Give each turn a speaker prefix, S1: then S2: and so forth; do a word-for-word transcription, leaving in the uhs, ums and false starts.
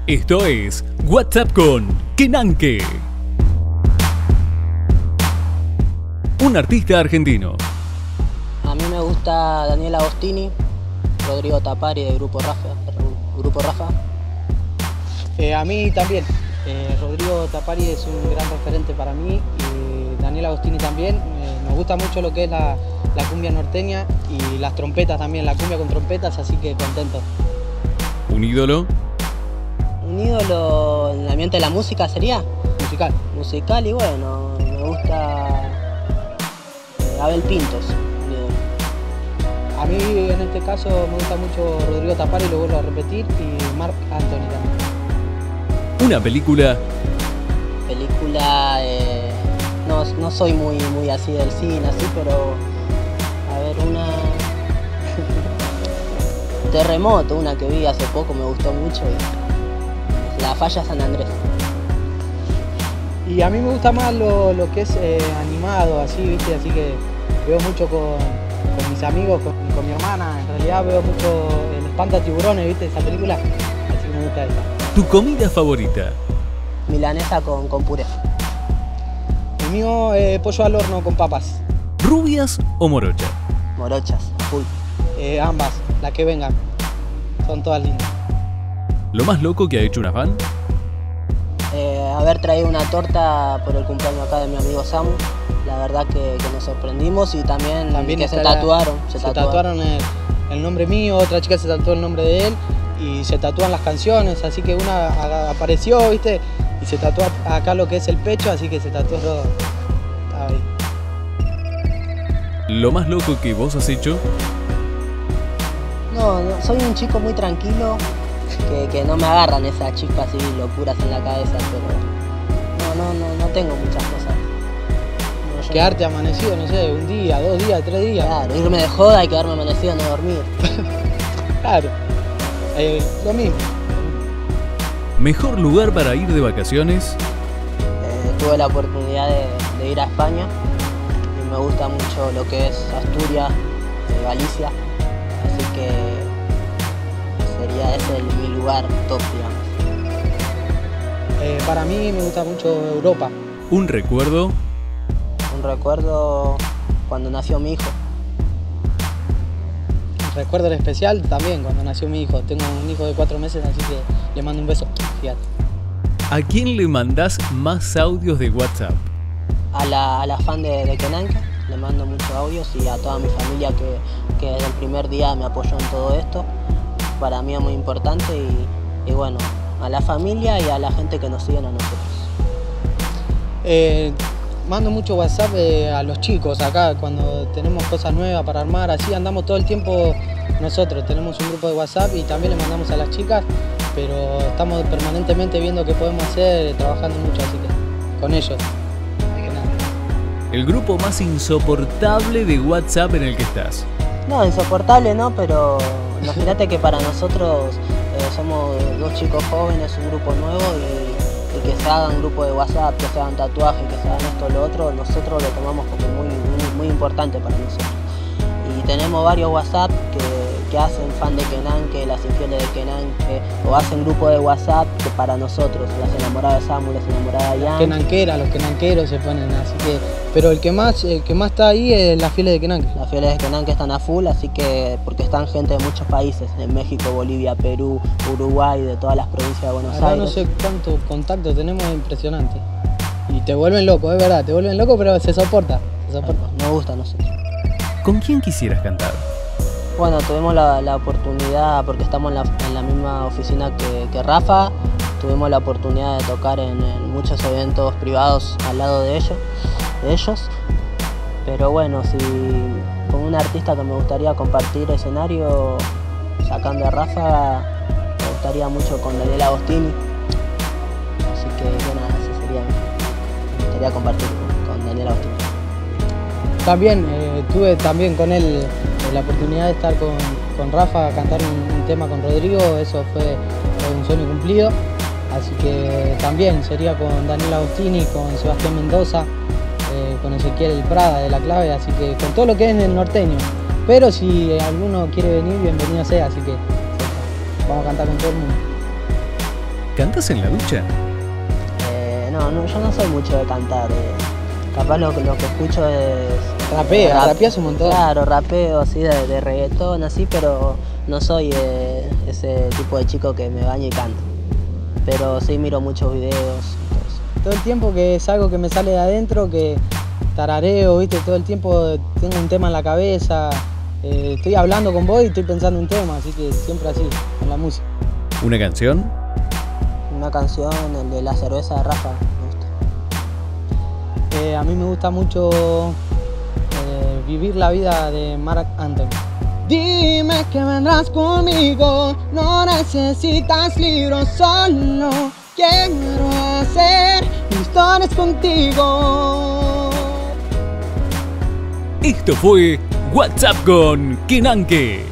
S1: Esto es WhatsApp con Kenanke, un artista argentino.
S2: A mí me gusta Daniel Agostini, Rodrigo Tapari de Grupo Rafa. Grupo Rafa.
S3: Eh, a mí también. Eh, Rodrigo Tapari es un gran referente para mí y Daniel Agostini también. Eh, nos gusta mucho lo que es la, la cumbia norteña y las trompetas también, la cumbia con trompetas, así que contento.
S1: ¿Un ídolo?
S2: Un ídolo en el ambiente de la música sería.
S3: Musical.
S2: Musical y bueno, me gusta eh, Abel Pintos. un ídolo.
S3: A mí en este caso me gusta mucho Rodrigo Tapari, lo vuelvo a repetir, y Marc Anthony también.
S1: ¿Una película?
S2: Película, eh, no, no soy muy, muy así del cine, así, pero a ver, una Terremoto, una que vi hace poco, me gustó mucho, y La Falla San Andrés.
S3: Y a mí me gusta más lo, lo que es eh, animado, así, ¿viste? Así que veo mucho con, con mis amigos, con, con mi hermana. En realidad veo mucho El Espantatiburones, ¿viste? Esa película, así que me gusta esa.
S1: ¿Tu comida favorita?
S2: Milanesa con, con puré.
S3: El mío, eh, pollo al horno con papas.
S1: ¿Rubias o morochas?
S2: Morochas, full.
S3: Eh, ambas, las que vengan. Son todas lindas.
S1: ¿Lo más loco que ha hecho una fan?
S2: Eh, haber traído una torta por el cumpleaños acá de mi amigo Samu. La verdad que, que nos sorprendimos y también,
S3: También
S2: que se
S3: está la-
S2: tatuaron. Se,
S3: Se
S2: tatuaron.
S3: tatuaron el, el nombre mío, otra chica se tatuó el nombre de él y se tatúan las canciones, así que una a- apareció, ¿viste? Y se tatuó acá lo que es el pecho, así que se tatuó todo. Estaba ahí.
S1: ¿Lo más loco que vos has hecho?
S2: No, no, soy un chico muy tranquilo, que, que no me agarran esas chispas y locuras en la cabeza, pero no, no, no, no tengo muchas cosas. No, yo
S3: Quedarte amanecido, no sé, un día, dos días, tres
S2: no-
S3: días.
S2: Claro, irme de joda y quedarme amanecido, no dormir.
S3: Claro. Eh, lo mismo.
S1: ¿Mejor lugar para ir de vacaciones?
S2: Eh, tuve la oportunidad de, de ir a España y me gusta mucho lo que es Asturias, eh, Galicia, así que sería ese el- mi lugar top, digamos.
S3: Eh, para mí me gusta mucho Europa.
S1: ¿Un recuerdo?
S2: Un recuerdo cuando nació mi hijo.
S3: Recuerdo el especial también cuando nació mi hijo. Tengo un hijo de cuatro meses, así que le mando un beso. Fíjate.
S1: ¿A quién le mandás más audios de WhatsApp?
S2: A la, a la fan de, de Kenanke le mando muchos audios y a toda mi familia que, que desde el primer día me apoyó en todo esto. Para mí es muy importante y, y bueno, a la familia y a la gente que nos siguen a nosotros.
S3: Eh, mando mucho WhatsApp eh, a los chicos acá cuando tenemos cosas nuevas para armar, así andamos todo el tiempo nosotros, tenemos un grupo de WhatsApp y también le mandamos a las chicas, pero estamos permanentemente viendo qué podemos hacer, trabajando mucho, así que con ellos. Así que nada.
S1: ¿El grupo más insoportable de WhatsApp en el que estás?
S2: No, insoportable no, pero imagínate que para nosotros eh, somos dos chicos jóvenes, un grupo nuevo y, y que se hagan grupo de WhatsApp, que se hagan tatuajes, que se hagan esto o lo otro, nosotros lo tomamos como muy, muy, muy importante para nosotros. Y tenemos varios WhatsApp que, que hacen fan de Kenanke, las infieles de Kenanke, o hacen grupo de WhatsApp que para nosotros, las enamoradas de Samu, las enamoradas de Ian.
S3: Kenanquera, los kenanqueros se ponen así que, pero el que más, el que más está ahí es la fieles de Kenanke.
S2: Las fieles de Kenanke están a full, así que porque están gente de muchos países, de México, Bolivia, Perú, Uruguay, de todas las provincias de Buenos
S3: Acá
S2: Aires.
S3: no sé cuánto contacto tenemos, es impresionante. Y te vuelven loco, es verdad, te vuelven loco, pero se soporta, se soporta.
S2: Nos gusta a nosotros.
S1: ¿Con quién quisieras cantar?
S2: Bueno, tuvimos la, la oportunidad, porque estamos en la, en la misma oficina que, que Rafa, tuvimos la oportunidad de tocar en, en muchos eventos privados al lado de ellos, de ellos. Pero bueno, si con un artista que me gustaría compartir escenario, sacando a Rafa, me gustaría mucho con Daniel Agostini. Así que bueno, ese sería, me gustaría compartir con, con Daniel Agostini.
S3: También eh, tuve también con él eh, la oportunidad de estar con, con Rafa, cantar un, un tema con Rodrigo, eso fue, fue un sueño cumplido. Así que también sería con Daniel Agostini, con Sebastián Mendoza, eh, con Ezequiel Prada de La Clave, así que con todo lo que es en el norteño. Pero si alguno quiere venir, bienvenido sea, así que vamos a cantar con todo el mundo.
S1: ¿Cantás en la ducha?
S2: Eh, no, no, yo no soy mucho de cantar. Eh. Capaz lo, lo que escucho es...
S3: Rapea,
S2: rap,
S3: rapeas un montón.
S2: Claro, rapeo así de, de reggaetón, así, pero no soy eh, ese tipo de chico que me baña y canta. Pero sí miro muchos videos. Entonces.
S3: Todo el tiempo que es algo que me sale de adentro, que tarareo, ¿viste? Todo el tiempo tengo un tema en la cabeza. Eh, estoy hablando con vos y estoy pensando un tema, así que siempre así, con la música.
S1: ¿Una canción?
S2: Una canción, el de La cerveza de Rafa, me gusta.
S3: Eh, a mí me gusta mucho eh, Vivir la vida de Marc Anthony. Dime que vendrás conmigo, no necesitas libros, solo quiero hacer historias contigo.
S1: Esto fue WhatsApp con Kenanke.